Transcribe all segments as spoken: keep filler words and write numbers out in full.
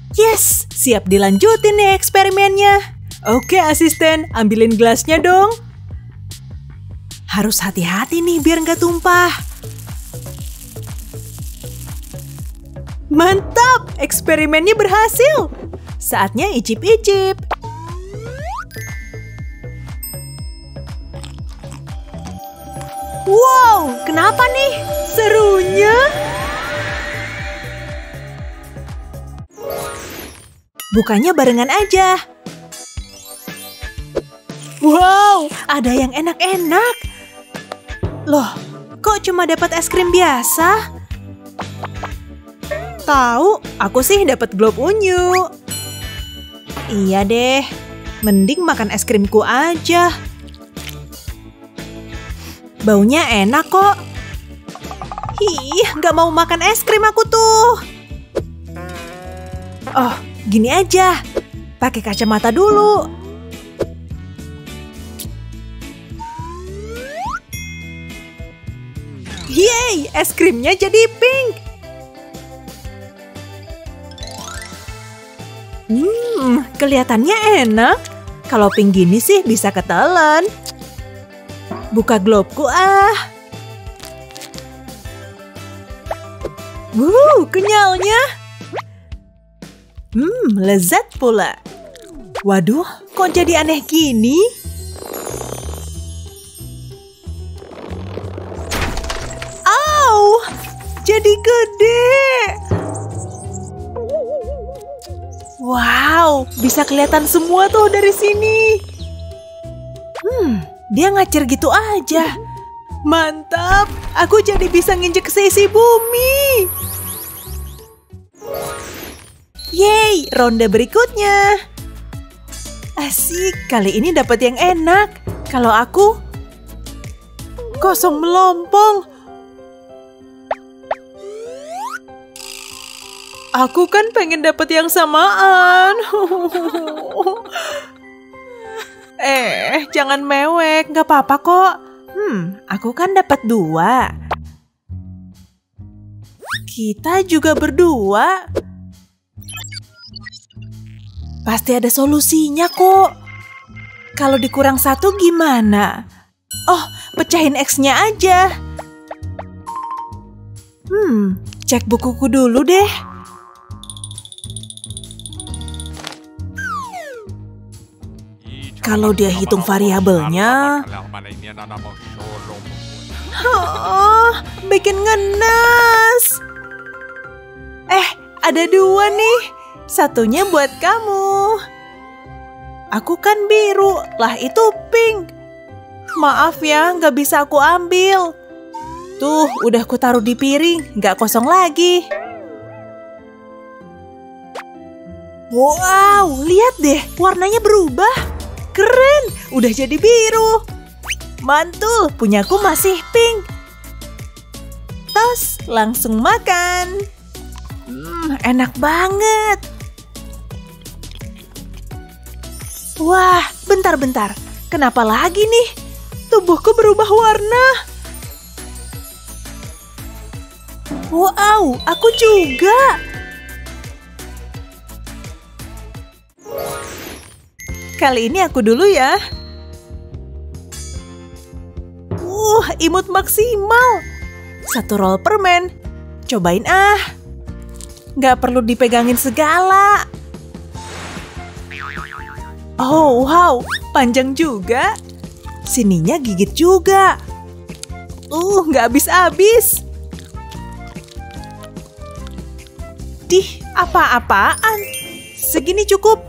Yes, siap dilanjutin nih eksperimennya. Oke asisten, ambilin gelasnya dong. Harus hati-hati nih biar nggak tumpah. Mantap, eksperimennya berhasil. Saatnya icip-icip. Wow, kenapa nih? Serunya. Bukanya barengan aja. Wow, ada yang enak-enak. Loh, kok cuma dapat es krim biasa? Tahu, aku sih dapat globe unyu. Iya deh, mending makan es krimku aja. Baunya enak kok. Ih, nggak mau makan es krim aku tuh. Oh, gini aja. Pakai kacamata dulu. Yeay, es krimnya jadi pink. Hmm, kelihatannya enak. Kalau pink gini sih bisa ketelan. Buka globeku ah. Wuh, kenyalnya. Hmm, lezat pula. Waduh, kok jadi aneh gini? Au, jadi gede. Wow, bisa kelihatan semua tuh dari sini. Hmm, dia ngacir gitu aja. Mantap, aku jadi bisa nginjek seisi bumi. Yeay, ronde berikutnya. Asik, kali ini dapat yang enak. Kalau aku, kosong melompong. Aku kan pengen dapat yang samaan. Eh, jangan mewek, nggak apa-apa kok. Hmm, aku kan dapat dua. Kita juga berdua. Pasti ada solusinya kok. Kalau dikurang satu gimana? Oh, pecahin X-nya aja. Hmm, cek bukuku dulu deh. Kalau dia hitung variabelnya, oh, bikin ngenes. Eh, ada dua nih. Satunya buat kamu. Aku kan biru, lah itu pink. Maaf ya, nggak bisa aku ambil. Tuh, udah ku taruh di piring, nggak kosong lagi. Wow, lihat deh, warnanya berubah. Keren, udah jadi biru. Mantul, punyaku masih pink. Tos, langsung makan. Hmm, enak banget. Wah, bentar-bentar. Kenapa lagi nih? Tubuhku berubah warna. Wow, aku juga. Kali ini aku dulu ya. Uh, imut maksimal. Satu roll permen. Cobain ah. Nggak perlu dipegangin segala. Oh, wow. Panjang juga. Sininya gigit juga. Uh, nggak habis-habis. Dih, apa-apaan? Segini cukup.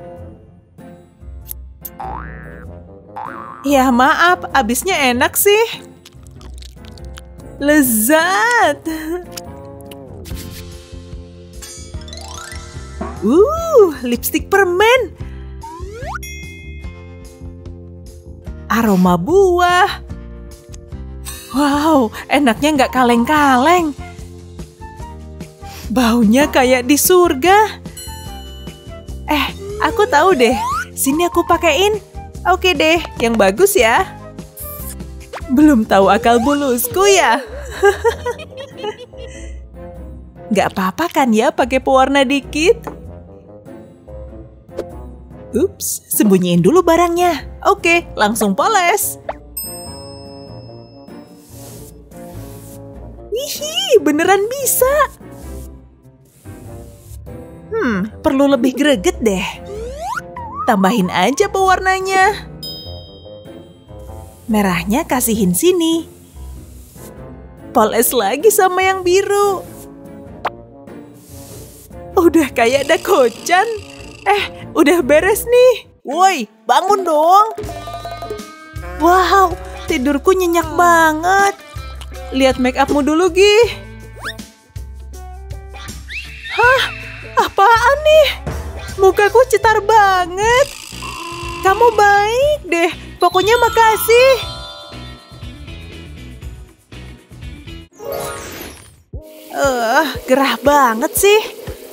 Ya maaf, abisnya enak sih. Lezat. Uh, lipstik permen. Aroma buah. Wow, enaknya nggak kaleng-kaleng. Baunya kayak di surga. Eh, aku tahu deh. Sini aku pakein. Oke deh, yang bagus ya. Belum tahu akal bulusku ya. Gak apa-apa kan ya pakai pewarna dikit? Ups, sembunyiin dulu barangnya. Oke, langsung poles. Wih, beneran bisa. Hmm, perlu lebih greget deh. Tambahin aja pewarnanya. Merahnya kasihin sini. Poles lagi sama yang biru. Udah kayak dakocan. Eh, udah beres nih. Woi, bangun dong. Wow, tidurku nyenyak banget. Lihat make upmu dulu, Gi. Hah? Apaan nih? Mukaku cetar banget. Kamu baik deh. Pokoknya makasih. Eh, uh, gerah banget sih.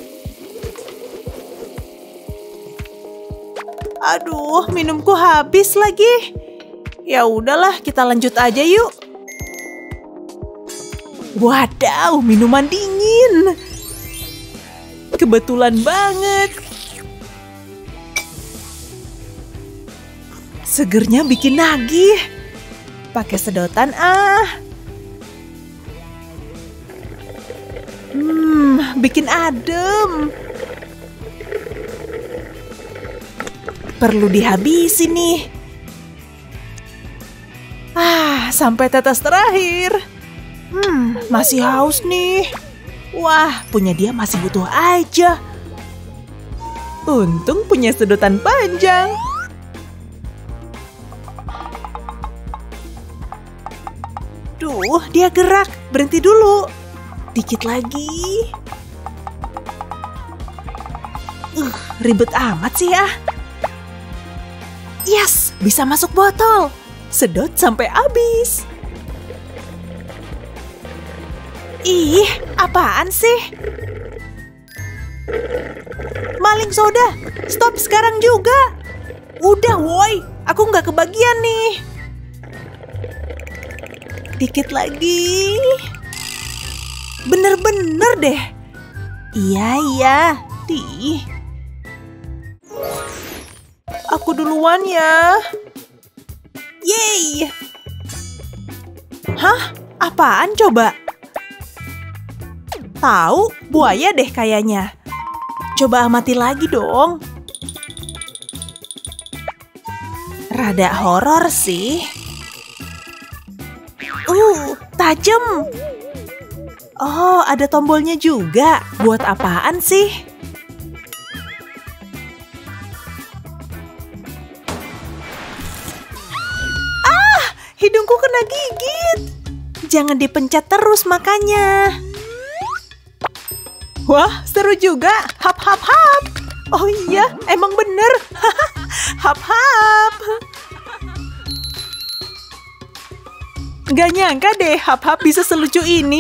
Aduh, minumku habis lagi. Ya udahlah, kita lanjut aja yuk. Wadaw, minuman dingin. Kebetulan banget. Segernya bikin nagih. Pakai sedotan ah. Hmm, bikin adem. Perlu dihabisin nih. Ah, sampai tetes terakhir. Hmm, masih haus nih. Wah, punya dia masih butuh aja. Untung punya sedotan panjang. Duh, dia gerak. Berhenti dulu. Dikit lagi. Uh, ribet amat sih ya. Yes, bisa masuk botol. Sedot sampai habis. Ih, apaan sih? Maling soda, stop sekarang juga. Udah, woi, aku nggak kebagian nih. Dikit lagi. Bener-bener deh. Iya, iya, Dih. Aku duluan ya. Yeay. Hah? Apaan coba? Tahu, buaya deh kayaknya. Coba amati lagi dong. Rada horor sih. Uh, tajam. Oh, ada tombolnya juga. Buat apaan sih? Ah, hidungku kena gigit. Jangan dipencet terus makanya. Wah, seru juga. Hap, hap, hap. Oh iya, emang bener. Hap, hap. Gak nyangka deh Hap, hap bisa selucu ini.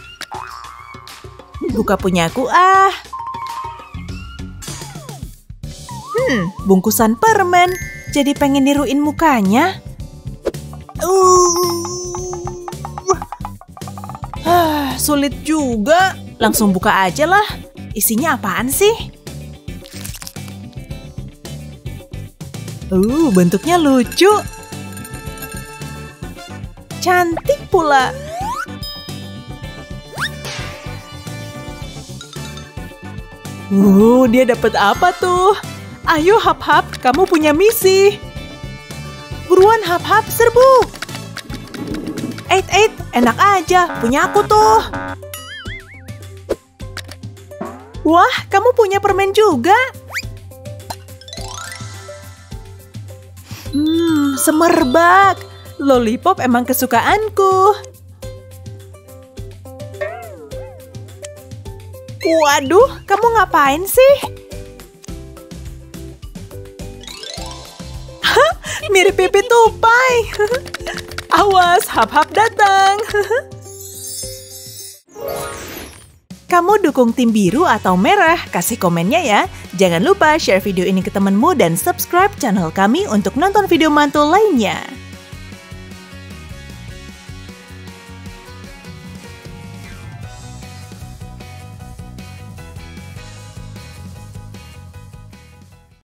Buka punyaku ah. Hmm, bungkusan permen. Jadi pengen niruin mukanya. Uh. Sulit juga. Langsung buka aja lah. Isinya apaan sih? Uh, bentuknya lucu. Cantik pula. Uh, dia dapat apa tuh? Ayo Hap-Hap, kamu punya misi. Buruan Hap-Hap, serbu. Eits, eits, enak aja, punya aku tuh. Wah, kamu punya permen juga. Hmm, semerbak. Lollipop emang kesukaanku. Waduh, kamu ngapain sih? Hah, mirip pipi tupai. Awas, Hap-Hap datang. Kamu dukung tim biru atau merah? Kasih komennya ya. Jangan lupa share video ini ke temanmu dan subscribe channel kami untuk nonton video mantul lainnya.